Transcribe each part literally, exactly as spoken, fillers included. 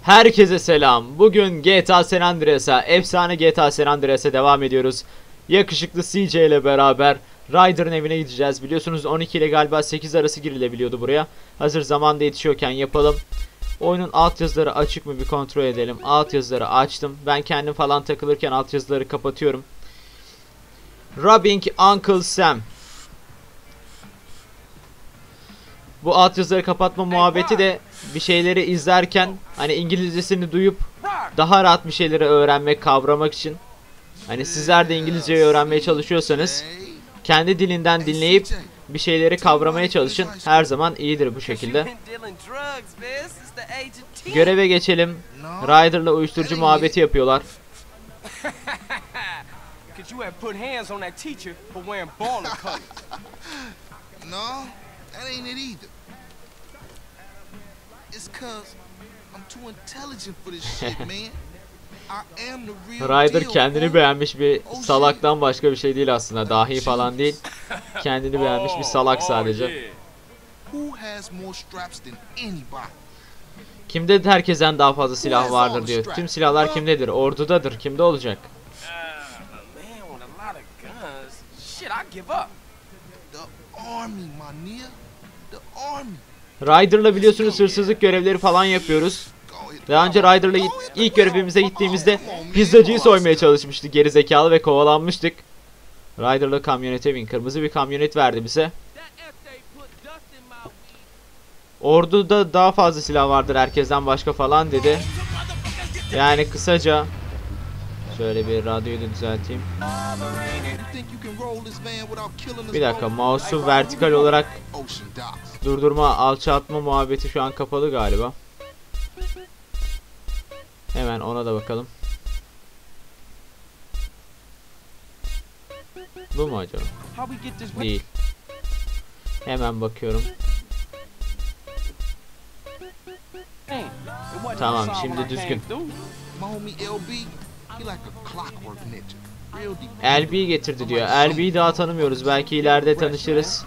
Herkese selam. Bugün G T A San Andreas'a, efsane G T A San Andreas'a devam ediyoruz. Yakışıklı C J ile beraber Ryder'ın evine gideceğiz. Biliyorsunuz on iki ile galiba sekiz arası girilebiliyordu buraya. Hazır zamanda yetişiyorken yapalım. Oyunun altyazıları açık mı bir kontrol edelim. Altyazıları açtım. Ben kendim falan takılırken altyazıları kapatıyorum. Robbing Uncle Sam. Bu altyazıları kapatma muhabbeti de bir şeyleri izlerken hani İngilizcesini duyup daha rahat bir şeyleri öğrenmek, kavramak için. Hani sizler de İngilizceyi öğrenmeye çalışıyorsanız kendi dilinden dinleyip bir şeyleri kavramaya çalışın. Her zaman iyidir bu şekilde. Göreve geçelim. Ryder'la uyuşturucu muhabbeti yapıyorlar. That ain't it either. It's cause I'm too intelligent for this shit, man. I am the real Ryder deal, kendini bro. beğenmiş bir salaktan başka bir şey değil aslında. Dahi falan değil. Kendini beğenmiş bir salak sadece. Who has more straps than anybody? Kimde herkesten daha fazla silah vardır diyor. Tüm silahlar kimdedir? Ordudadır. Kimde olacak? The army, my nigga. The army. Ryder'la biliyorsunuz hırsızlık görevleri falan yapıyoruz. Daha önce Ryder'la ilk görevimize gittiğimizde pizzacıyı soymaya çalışmıştık gerizekalı ve kovalanmıştık. Ryder'la kamyonete bin. Kırmızı bir kamyonet verdi bize. Orduda daha fazla silah vardır herkesten başka falan dedi. Yani kısaca şöyle bir radyoyu da düzelteyim. Bir dakika, mouse'u vertikal olarak durdurma, alçaltma muhabbeti şu an kapalı galiba. Hemen ona da bakalım. Bu mu acaba? Değil. Hemen bakıyorum. Tamam, şimdi düzgün. L B getirdi diyor. L B'yi daha tanımıyoruz. Belki ileride tanışırız.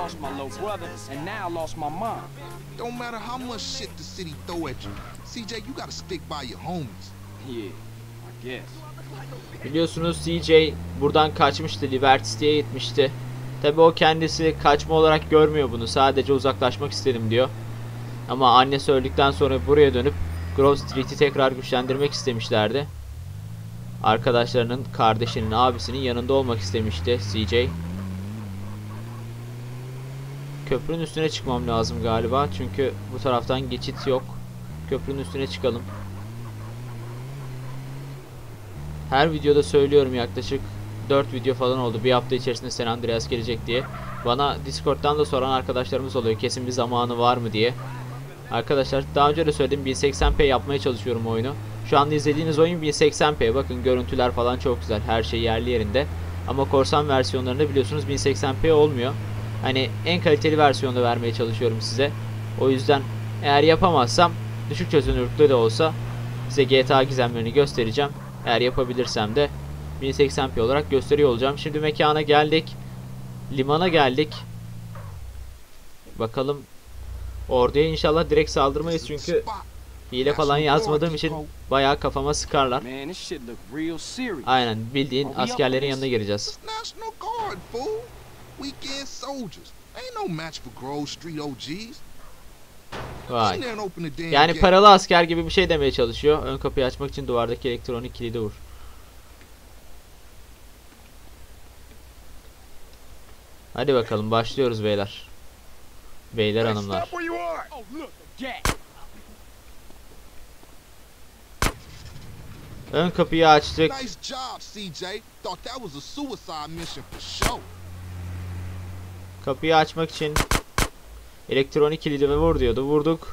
Biliyorsunuz C J buradan kaçmıştı. Liberty City'ye gitmişti. Tabi o kendisi kaçma olarak görmüyor bunu. Sadece uzaklaşmak istedim diyor. Ama annesi öldükten sonra buraya dönüp Grove Street'i tekrar güçlendirmek istemişlerdi. Arkadaşlarının, kardeşinin, abisinin yanında olmak istemişti C J. Köprünün üstüne çıkmam lazım galiba. Çünkü bu taraftan geçit yok. Köprünün üstüne çıkalım. Her videoda söylüyorum, yaklaşık dört video falan oldu. Bir hafta içerisinde San Andreas gelecek diye. Bana Discord'dan da soran arkadaşlarımız oluyor. Kesin bir zamanı var mı diye. Arkadaşlar daha önce de söyledim, bin seksen p yapmaya çalışıyorum oyunu. Şu anda izlediğiniz oyun bin seksen p. Bakın görüntüler falan çok güzel. Her şey yerli yerinde. Ama korsan versiyonlarında biliyorsunuz bin seksen p olmuyor. Hani en kaliteli versiyonu vermeye çalışıyorum size. O yüzden eğer yapamazsam düşük çözünürlükte de olsa size G T A gizemlerini göstereceğim. Eğer yapabilirsem de bin seksen p olarak gösteriyor olacağım. Şimdi mekana geldik. Limana geldik. Bakalım. Orduya inşallah direkt saldırmayız çünkü hile falan yazmadığım için bayağı kafama sıkarlar. Aynen, bildiğin askerlerin yanına gireceğiz. Vay. Yani paralı asker gibi bir şey demeye çalışıyor. Ön kapıyı açmak için duvardaki elektronik kilidi vur. Hadi bakalım, başlıyoruz beyler. Beyler hanımlar. Ön kapıyı açtık. Kapıyı açmak için elektronik kilidi ve vur diyordu. Vurduk.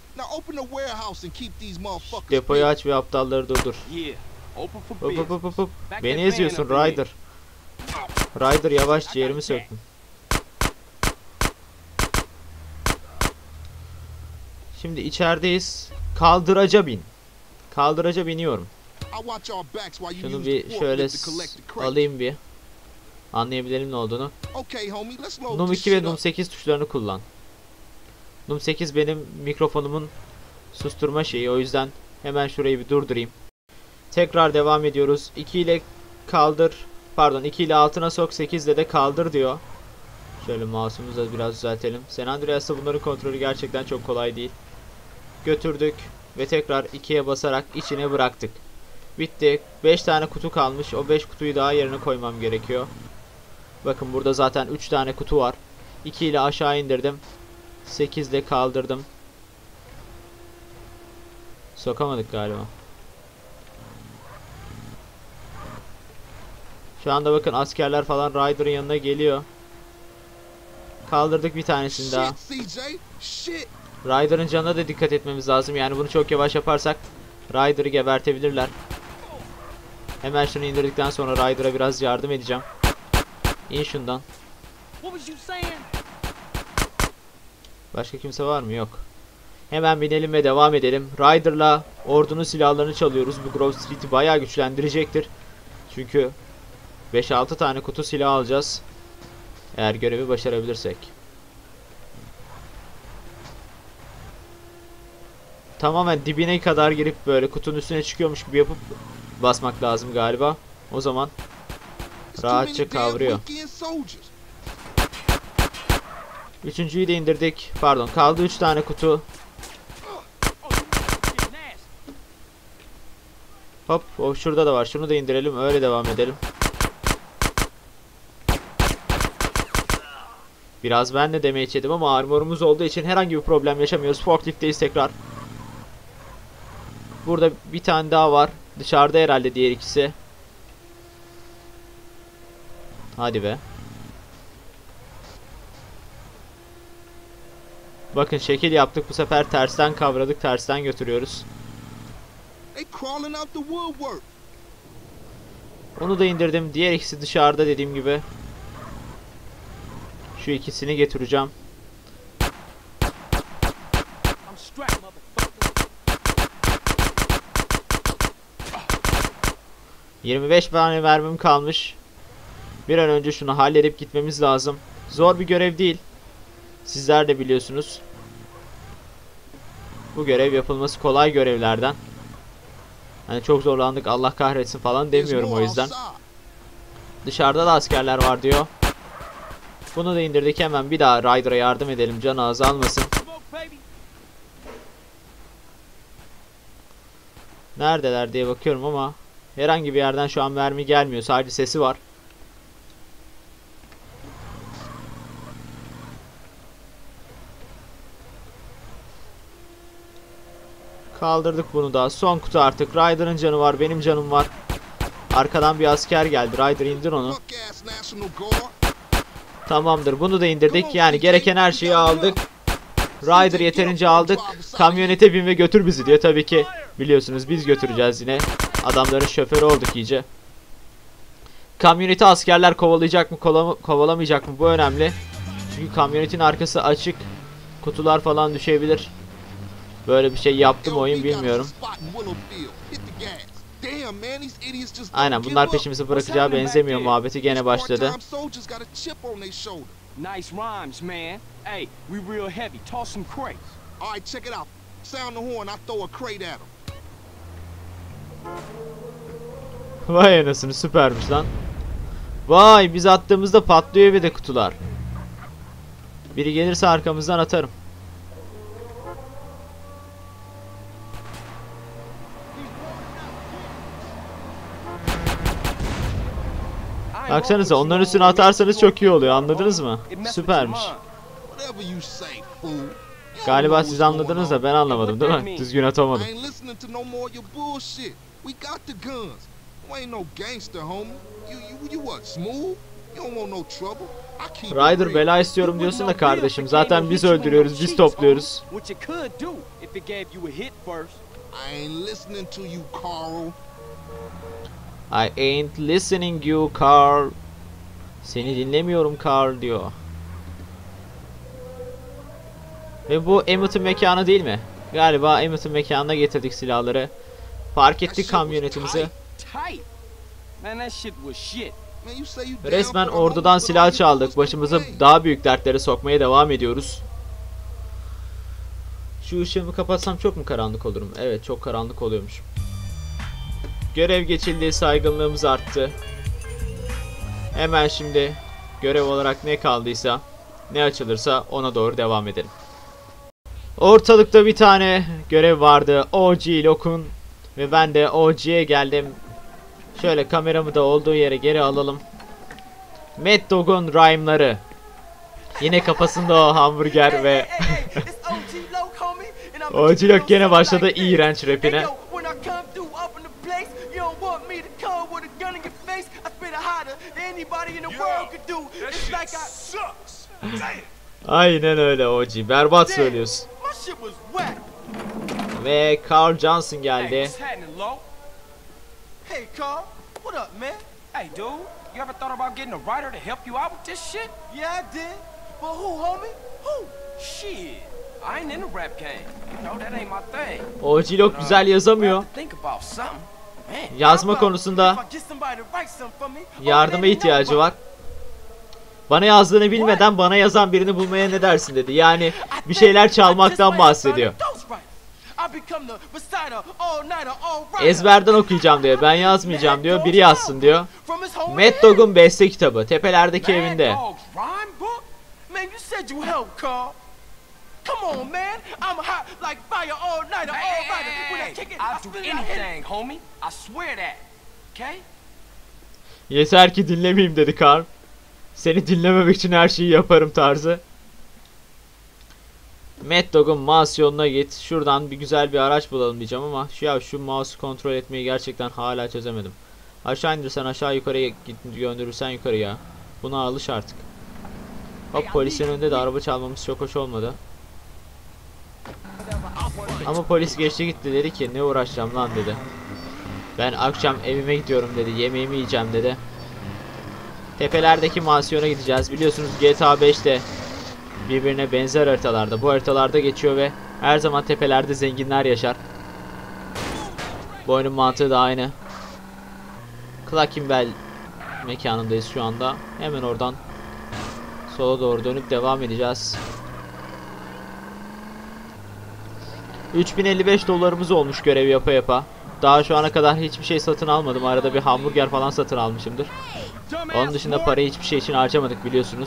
Depoyu aç ve aptalları durdur. Hop hop hop hop. Beni eziyorsun Ryder. Ryder yavaş, ciğerimi söktün. Şimdi içerideyiz. Kaldıraca bin. Kaldıraca biniyorum. Şunu bir şöyle alayım bir. Anlayabilelim ne olduğunu. Num iki ve Num sekiz tuşlarını kullan. Num sekiz benim mikrofonumun susturma şeyi, o yüzden Hemen şurayı bir durdurayım. Tekrar devam ediyoruz. iki ile kaldır. Pardon, iki ile altına sok, sekiz ile de kaldır diyor. Şöyle mouse'umuzu da biraz düzeltelim. San Andreas'ta bunların kontrolü gerçekten çok kolay değil. Götürdük ve tekrar ikiye basarak içine bıraktık. Bitti. beş tane kutu kalmış. O beş kutuyu daha yerine koymam gerekiyor. Bakın burada zaten üç tane kutu var. iki ile aşağı indirdim. sekiz ile kaldırdım. Sokamadık galiba. Şu anda bakın askerler falan Ryder'ın yanına geliyor. Kaldırdık bir tanesini daha. Ryder'ın canına da dikkat etmemiz lazım. Yani bunu çok yavaş yaparsak Ryder'ı gebertebilirler. Hemen şunu indirdikten sonra Ryder'a biraz yardım edeceğim. İn şundan. Başka kimse var mı? Yok. Hemen binelim ve devam edelim. Ryder'la ordunun silahlarını çalıyoruz. Bu Grove Street'i bayağı güçlendirecektir. Çünkü beş altı tane kutu silah alacağız. Eğer görevi başarabilirsek. Tamamen dibine kadar girip böyle kutunun üstüne çıkıyormuş gibi yapıp basmak lazım galiba. O zaman rahatça kavruyor. Üçüncüyü de indirdik. Pardon, kaldı üç tane kutu. Hop, o şurada da var. Şunu da indirelim, öyle devam edelim. Biraz ben de damage yedim ama armorumuz olduğu için herhangi bir problem yaşamıyoruz. Forklift'teyiz tekrar. Burada bir tane daha var. Dışarıda herhalde diğer ikisi. Hadi be. Bakın şekil yaptık. Bu sefer tersten kavradık. Tersten götürüyoruz. Onu da indirdim. Diğer ikisi dışarıda dediğim gibi. Şu ikisini getireceğim. yirmi beş tane mermim kalmış. Bir an önce şunu halledip gitmemiz lazım. Zor bir görev değil. Sizler de biliyorsunuz. Bu görev yapılması kolay görevlerden. Hani çok zorlandık, Allah kahretsin falan demiyorum o yüzden. Dışarıda da askerler var diyor. Bunu da indirdik, hemen bir daha Ryder'a yardım edelim, canı azalmasın. Neredeler diye bakıyorum ama herhangi bir yerden şu an mermi gelmiyor, sadece sesi var. Kaldırdık bunu da. Son kutu artık. Ryder'ın canı var, benim canım var. Arkadan bir asker geldi. Ryder indir onu. Tamamdır. Bunu da indirdik. Yani gereken her şeyi aldık. Ryder yeterince aldık. Kamyonete bin ve götür bizi diye. Tabii ki biliyorsunuz biz götüreceğiz yine. Adamların şoförü olduk iyice. Kamyoneti askerler kovalayacak mı, kovalamayacak mı? Bu önemli. Çünkü kamyonetin arkası açık. Kutular falan düşebilir. Böyle bir şey yaptı mı oyun bilmiyorum. Aynen, bunlar peşimizi bırakacağı benzemiyor, muhabbeti gene başladı. Vay anasını, süpermiş lan. Vay, biz attığımızda patlıyor bir de kutular. Biri gelirse arkamızdan atarım. Baksanıza, onların üstüne atarsanız çok iyi oluyor, anladınız mı? Süpermiş. Galiba siz anladınız da ben anlamadım, değil mi? Düzgün atamadım. Ryder, bela istiyorum diyorsun da kardeşim, zaten biz öldürüyoruz, biz topluyoruz. I ain't listening you, Carl. Seni dinlemiyorum Carl diyor. Ve bu Emmett'in mekanı değil mi? Galiba Emmett'in mekanına getirdik silahları. Park ettik kamyonetimizi. Resmen ordudan silah çaldık. Başımızı daha büyük dertlere sokmaya devam ediyoruz. Şu ışığımı kapatsam çok mu karanlık olurum? Evet, çok karanlık oluyormuş. Görev geçildi, saygınlığımız arttı. Hemen şimdi görev olarak ne kaldıysa, ne açılırsa ona doğru devam edelim. Ortalıkta bir tane görev vardı. O G Lock'un ve ben de O G'ye geldim. Şöyle kameramı da olduğu yere geri alalım. Mad Dog'un rhyme'ları. Yine kafasında o hamburger ve O G Lock gene başladı iğrenç rapine. Aynen öyle O G. Berbat söylüyorsun. Ve Carl Johnson geldi. Hey Carl, what up, man? Hey dude, you ever thought about getting a writer to help you out with this shit? Yeah, I did. But who, homie? Who? Shit. I ain't in the rap game. You know that ain't my thing. O G Lock güzel yazamıyor. Think about something. Man. Yazma konusunda yardıma ihtiyacı var. Bana yazdığını bilmeden bana yazan birini bulmaya ne dersin dedi. Yani bir şeyler çalmaktan bahsediyor. Ezberden okuyacağım diyor. Ben yazmayacağım diyor. Biri yazsın diyor. Mad Dog'un beste kitabı. Tepelerdeki evinde. Come on, man. I'm hot like fire all night, all night. When I kick it, I'll do anything, homie. I swear that. Okay? Yeter ki dinlemeyeyim dedi Carl. Seni dinlememek için her şeyi yaparım tarzı. Mad Dog'un mansiyonuna git. Şuradan bir güzel bir araç bulalım diyeceğim ama şu ya şu mouse'u kontrol etmeyi gerçekten hala çözemedim. Aşağı indirsen aşağı, yukarıya git, gönderirsen yukarıya. Buna alış artık. Hop, polisin önünde de araba çalmamız çok hoş olmadı. Ama polis geçti gitti, dedi ki ne uğraşacağım lan dedi. Ben akşam evime gidiyorum dedi, yemeğimi yiyeceğim dedi. Tepelerdeki mansiyona gideceğiz. Biliyorsunuz G T A beşte birbirine benzer haritalarda, bu haritalarda geçiyor ve her zaman tepelerde zenginler yaşar. Bu oyunun mantığı da aynı. Clockenbell mekanındayız şu anda. Hemen oradan sola doğru dönüp devam edeceğiz. üç bin elli beş dolarımız olmuş görev yapa yapa. Daha şu ana kadar hiçbir şey satın almadım. Arada bir hamburger falan satın almışımdır. Onun dışında parayı hiçbir şey için harcamadık biliyorsunuz.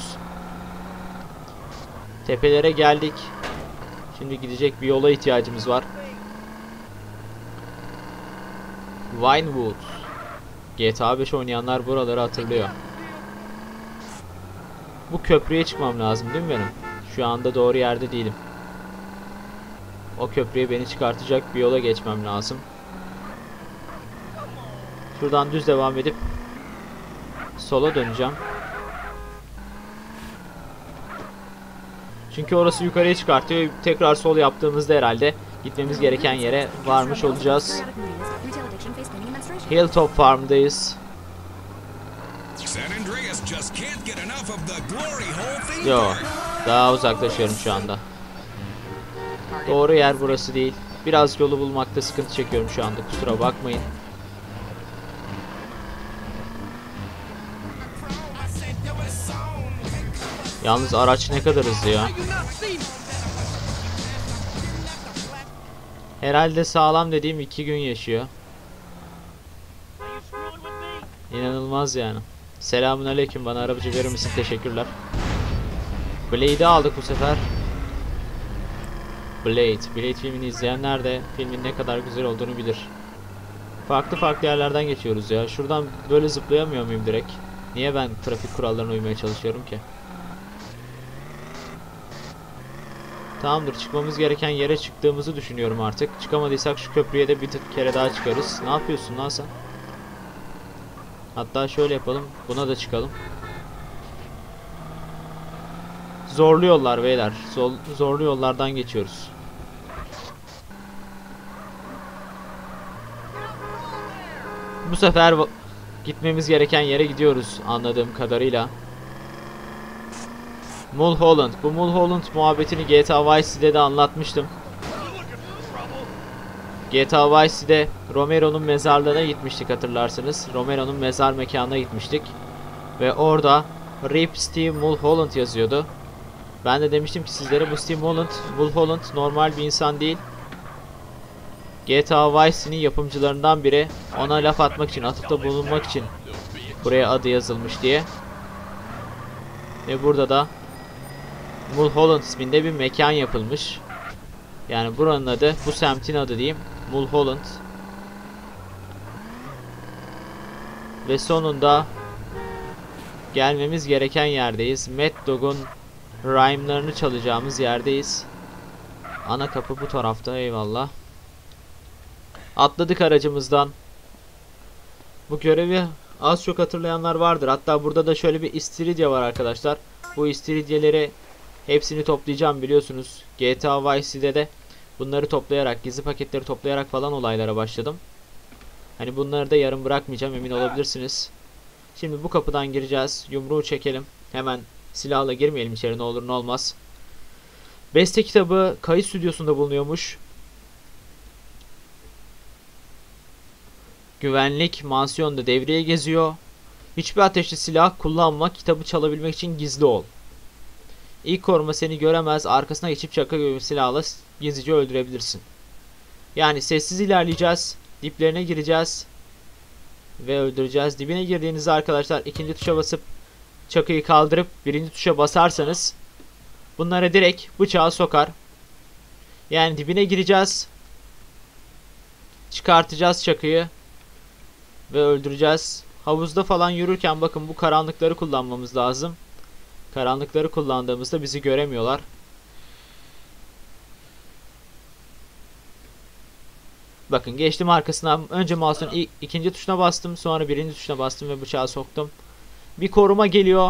Tepelere geldik. Şimdi gidecek bir yola ihtiyacımız var. Vinewood. G T A beş oynayanlar buraları hatırlıyor. Bu köprüye çıkmam lazım değil mi benim? Şu anda doğru yerde değilim. O köprüye beni çıkartacak bir yola geçmem lazım. Şuradan düz devam edip sola döneceğim. Çünkü orası yukarıya çıkartıyor. Tekrar sol yaptığımızda herhalde gitmemiz gereken yere varmış olacağız. Hilltop Farm'dayız. Yo, daha uzaklaşıyorum şu anda. Doğru yer burası değil. Biraz yolu bulmakta sıkıntı çekiyorum şu anda. Kusura bakmayın. Yalnız araç ne kadar hızlı ya. Herhalde sağlam dediğim iki gün yaşıyor. İnanılmaz yani. Selamünaleyküm, bana arabacı verir misin? Teşekkürler. Blade'i aldık bu sefer. Blade. Blade filmini izleyenler de filmin ne kadar güzel olduğunu bilir. Farklı farklı yerlerden geçiyoruz ya. Şuradan böyle zıplayamıyor muyum direkt? Niye ben trafik kurallarına uymaya çalışıyorum ki? Tamamdır, çıkmamız gereken yere çıktığımızı düşünüyorum artık. Çıkamadıysak şu köprüye de bir kere daha çıkarız. Ne yapıyorsun lan sen? Hatta şöyle yapalım. Buna da çıkalım. Zorlu yollar beyler. Zor, zorlu yollardan geçiyoruz. Bu sefer gitmemiz gereken yere gidiyoruz anladığım kadarıyla. Mulholland. Bu Mulholland muhabbetini G T A Vice City'de de anlatmıştım. G T A Vice City'de Romero'nun mezarlığına gitmiştik hatırlarsınız. Romero'nun mezar mekanına gitmiştik. Ve orada R I P Steve Mulholland yazıyordu. Ben de demiştim ki sizlere bu Tim Holland, Mulholland normal bir insan değil. G T A Vice City'nin yapımcılarından biri. Ona laf atmak için, atıfta bulunmak için buraya adı yazılmış diye. Ve burada da Mulholland isminde bir mekan yapılmış. Yani buranın adı, bu semtin adı diyeyim, Mulholland. Ve sonunda gelmemiz gereken yerdeyiz. Mad Dog'un rhyme'larını çalacağımız yerdeyiz. Ana kapı bu tarafta, eyvallah. Atladık aracımızdan. Bu görevi az çok hatırlayanlar vardır. Hatta burada da şöyle bir istiridye var arkadaşlar. Bu istiridyeleri hepsini toplayacağım biliyorsunuz. G T A Vice City'de de bunları toplayarak, gizli paketleri toplayarak falan olaylara başladım. Hani bunları da yarım bırakmayacağım, emin olabilirsiniz. Şimdi bu kapıdan gireceğiz. Yumruğu çekelim. Hemen silahla girmeyelim içeri, ne olur ne olmaz. Beste kitabı kayıt stüdyosunda bulunuyormuş. Güvenlik mansiyonda devreye geziyor. Hiçbir ateşli silah kullanma, kitabı çalabilmek için gizli ol. İlk koruma seni göremez, arkasına geçip şaka gibi bir silahla gizlice öldürebilirsin. Yani sessiz ilerleyeceğiz. Diplerine gireceğiz. Ve öldüreceğiz. Dibine girdiğinizde arkadaşlar ikinci tuşa basıp çakıyı kaldırıp birinci tuşa basarsanız bunlara direkt bıçağı sokar. Yani dibine gireceğiz. Çıkartacağız çakıyı. Ve öldüreceğiz. Havuzda falan yürürken bakın bu karanlıkları kullanmamız lazım. Karanlıkları kullandığımızda bizi göremiyorlar. Bakın geçtim arkasına. Önce mouse'un ikinci tuşuna bastım. Sonra birinci tuşuna bastım ve bıçağı soktum. Bir koruma geliyor.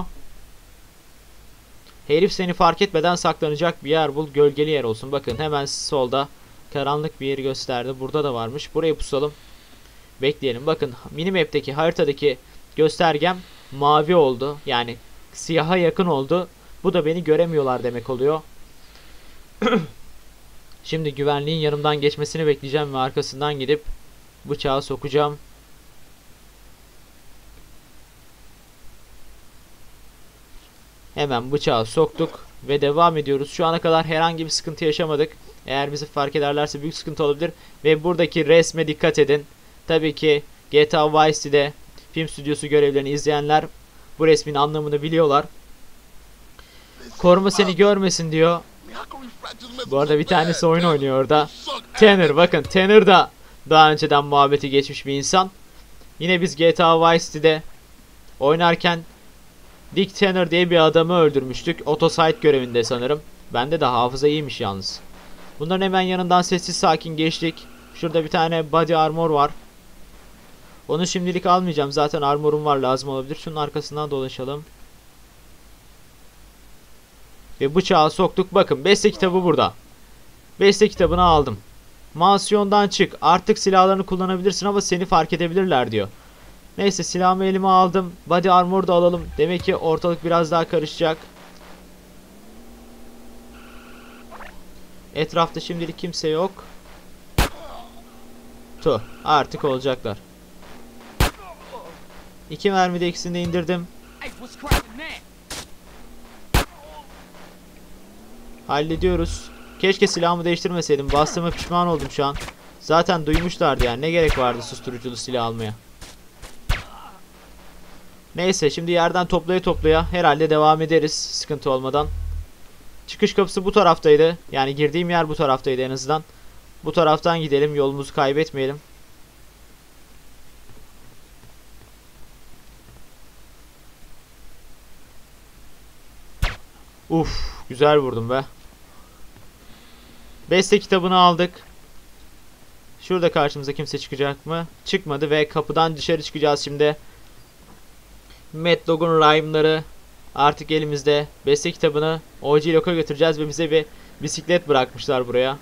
Herif seni fark etmeden saklanacak bir yer bul. Gölgeli yer olsun. Bakın hemen solda karanlık bir yeri gösterdi. Burada da varmış. Burayı pusalım. Bekleyelim. Bakın minimap'teki haritadaki göstergem mavi oldu. Yani siyaha yakın oldu. Bu da beni göremiyorlar demek oluyor. Şimdi güvenliğin yanımdan geçmesini bekleyeceğim ve arkasından gidip bıçağı sokacağım. Hemen bıçağı soktuk ve devam ediyoruz. Şu ana kadar herhangi bir sıkıntı yaşamadık. Eğer bizi fark ederlerse büyük sıkıntı olabilir. Ve buradaki resme dikkat edin. Tabii ki G T A Vice City'de film stüdyosu görevlerini izleyenler bu resmin anlamını biliyorlar. Koruma seni görmesin diyor. Bu arada bir tanesi oyun oynuyor orada. Tanner, bakın Tanner da daha önceden muhabbeti geçmiş bir insan. Yine biz G T A Vice City'de oynarken Dick Tanner diye bir adamı öldürmüştük. Otosite görevinde sanırım. Bende de hafıza iyiymiş yalnız. Bunların hemen yanından sessiz sakin geçtik. Şurada bir tane body armor var. Onu şimdilik almayacağım. Zaten armorum var, lazım olabilir. Şunun arkasından dolaşalım. Ve bıçağı soktuk. Bakın beste kitabı burada. Beste kitabını aldım. Mansiyondan çık. Artık silahlarını kullanabilirsin ama seni fark edebilirler diyor. Neyse silahımı elime aldım. Body armor da alalım. Demek ki ortalık biraz daha karışacak. Etrafta şimdilik kimse yok. Tuh, artık olacaklar. İki mermide ikisini de indirdim. Hallediyoruz. Keşke silahımı değiştirmeseydim. Bastığıma pişman oldum şu an. Zaten duymuşlardı yani. Ne gerek vardı susturuculu silah almaya. Neyse şimdi yerden toplaya toplaya herhalde devam ederiz. Sıkıntı olmadan. Çıkış kapısı bu taraftaydı. Yani girdiğim yer bu taraftaydı en azından. Bu taraftan gidelim. Yolumuzu kaybetmeyelim. Uf, güzel vurdum be. Beste kitabını aldık. Şurada karşımıza kimse çıkacak mı? Çıkmadı ve kapıdan dışarı çıkacağız şimdi. Mad Dog'un rhyme'ları artık elimizde. Beste kitabını O G Lock'a götüreceğiz ve bize bir bisiklet bırakmışlar buraya.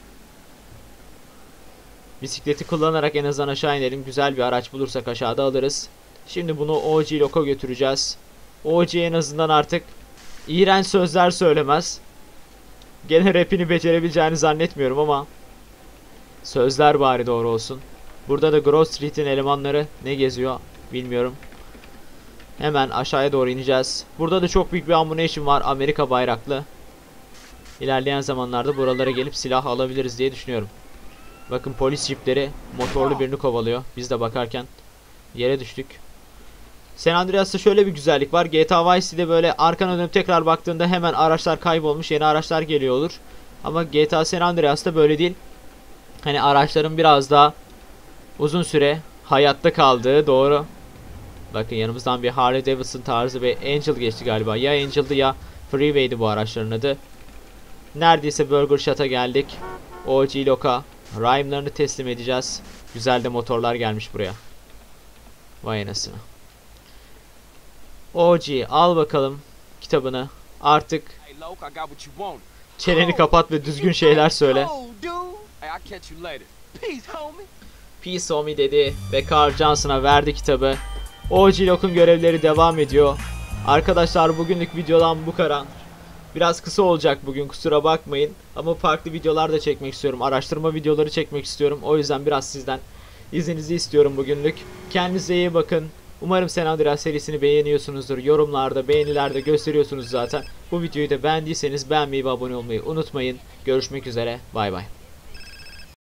Bisikleti kullanarak en azından aşağı inelim. Güzel bir araç bulursak aşağıda alırız. Şimdi bunu O G Lock'a götüreceğiz. O G en azından artık iğrenç sözler söylemez. Gene rapini becerebileceğini zannetmiyorum ama sözler bari doğru olsun. Burada da Grove Street'in elemanları ne geziyor bilmiyorum. Hemen aşağıya doğru ineceğiz. Burada da çok büyük bir ammunition var, Amerika bayraklı. ilerleyen zamanlarda buralara gelip silah alabiliriz diye düşünüyorum. Bakın polis jipleri motorlu birini kovalıyor. Biz de bakarken yere düştük. San Andreas'ta şöyle bir güzellik var. G T A Vice City'de böyle arkana dönüp tekrar baktığında hemen araçlar kaybolmuş, yeni araçlar geliyor olur. Ama G T A San Andreas'ta böyle değil. Hani araçların biraz daha uzun süre hayatta kaldığı doğru. Bakın yanımızdan bir Harley Davidson tarzı bir Angel geçti galiba. Ya Angel'dı ya Freeway'di bu araçların adı. Neredeyse Burger Shot'a geldik. O G Loka. Rhyme'larını teslim edeceğiz. Güzel de motorlar gelmiş buraya. Vay anasını. O G al bakalım kitabını. Artık Hey, Loke, I got what you want. çeneni kapat ve düzgün şeyler söyle. Oh, dude. Hey, I'll catch you later. Peace, homie. Peace homie dedi ve Carl Johnson'a verdi kitabı. O G Lock'un görevleri devam ediyor. Arkadaşlar bugünlük videodan bu kadar. Biraz kısa olacak bugün, kusura bakmayın. Ama farklı videolar da çekmek istiyorum. Araştırma videoları çekmek istiyorum. O yüzden biraz sizden izninizi istiyorum bugünlük. Kendinize iyi bakın. Umarım San Andreas serisini beğeniyorsunuzdur. Yorumlarda, beğenilerde gösteriyorsunuz zaten. Bu videoyu da beğendiyseniz beğenmeyi ve abone olmayı unutmayın. Görüşmek üzere. Bay bay.